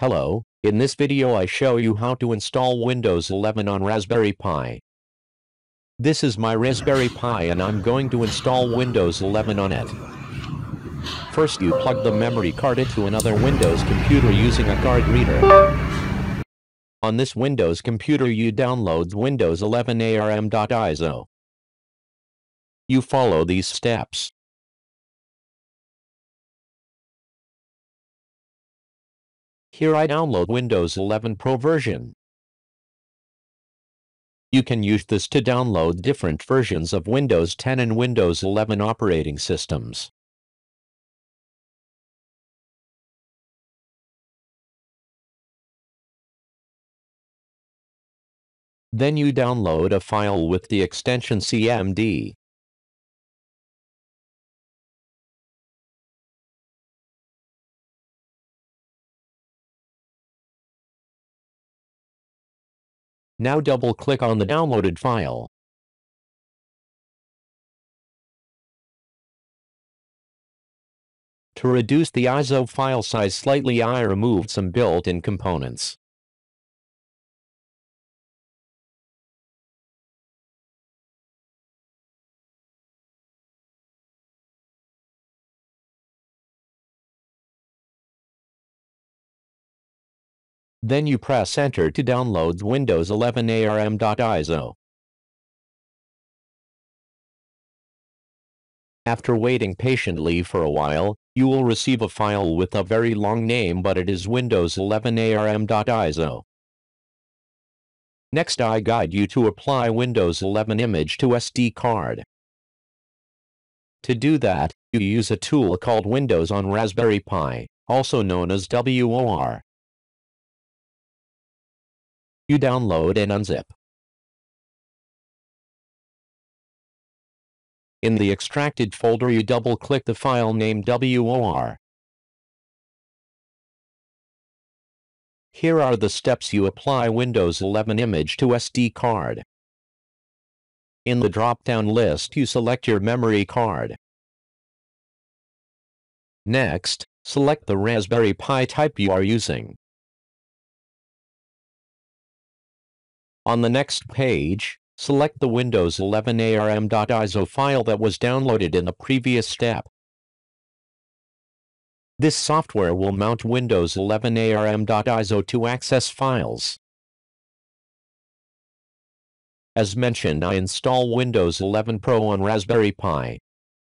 Hello, in this video I show you how to install Windows 11 on Raspberry Pi. This is my Raspberry Pi and I'm going to install Windows 11 on it. First you plug the memory card into another Windows computer using a card reader. On this Windows computer you download Windows 11 ARM.ISO. You follow these steps. Here I download Windows 11 Pro version. You can use this to download different versions of Windows 10 and Windows 11 operating systems. Then you download a file with the extension CMD. Now double-click on the downloaded file. To reduce the ISO file size slightly, I removed some built-in components. Then you press Enter to download Windows 11 ARM.ISO. After waiting patiently for a while, you will receive a file with a very long name, but it is Windows 11 ARM.ISO. Next I guide you to apply Windows 11 image to SD card. To do that, you use a tool called Windows on Raspberry Pi, also known as WOR. You download and unzip. In the extracted folder you double-click the file named WOR. Here are the steps you apply Windows 11 image to SD card. In the drop-down list you select your memory card. Next, select the Raspberry Pi type you are using. On the next page, select the Windows 11 ARM.ISO file that was downloaded in the previous step. This software will mount Windows 11 ARM.ISO to access files. As mentioned, I install Windows 11 Pro on Raspberry Pi.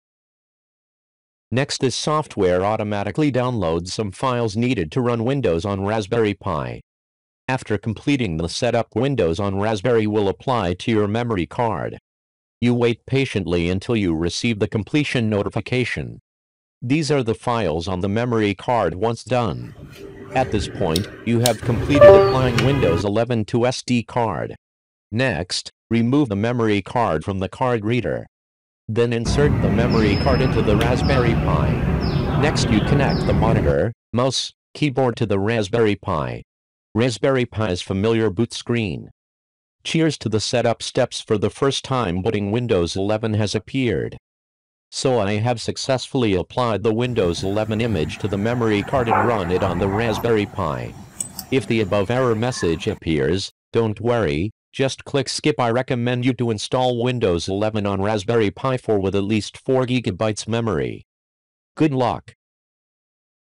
Next, this software automatically downloads some files needed to run Windows on Raspberry Pi. After completing the setup, Windows on Raspberry will apply to your memory card. You wait patiently until you receive the completion notification. These are the files on the memory card once done. At this point, you have completed applying Windows 11 to SD card. Next, remove the memory card from the card reader. Then insert the memory card into the Raspberry Pi. Next, you connect the monitor, mouse, keyboard to the Raspberry Pi. Raspberry Pi's familiar boot screen. Cheers to the setup steps. For the first time, booting Windows 11 has appeared. So I have successfully applied the Windows 11 image to the memory card and run it on the Raspberry Pi. If the above error message appears, don't worry, just click skip. I recommend you to install Windows 11 on Raspberry Pi 4 with at least 4 GB memory. Good luck.